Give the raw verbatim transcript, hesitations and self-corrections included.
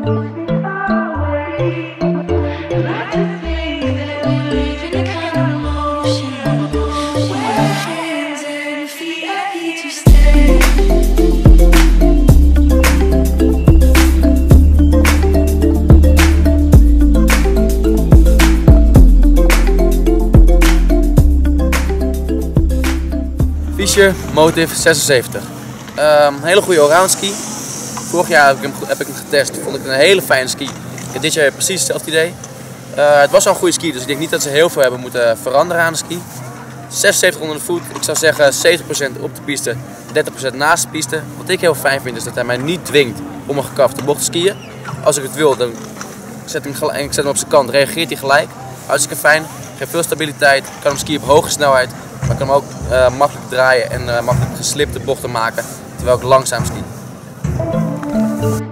Fischer Motiv zesenzeventig. Um, een hele goede allround ski. Vorig jaar heb ik, hem, heb ik hem getest, vond ik een hele fijne ski. Ik heb dit jaar precies hetzelfde idee. Uh, het was al een goede ski, dus ik denk niet dat ze heel veel hebben moeten veranderen aan de ski. zesenzeventig onder de voet, ik zou zeggen zeventig procent op de piste, dertig procent naast de piste. Wat ik heel fijn vind is dat hij mij niet dwingt om een gekafte bocht te skiën. Als ik het wil, dan zet ik hem, gelijk, ik zet hem op zijn kant, reageert hij gelijk. Hartstikke fijn, geeft veel stabiliteit, kan hem skiën op hoge snelheid. Maar ik kan hem ook uh, makkelijk draaien en uh, makkelijk geslipte bochten maken terwijl ik langzaam ski.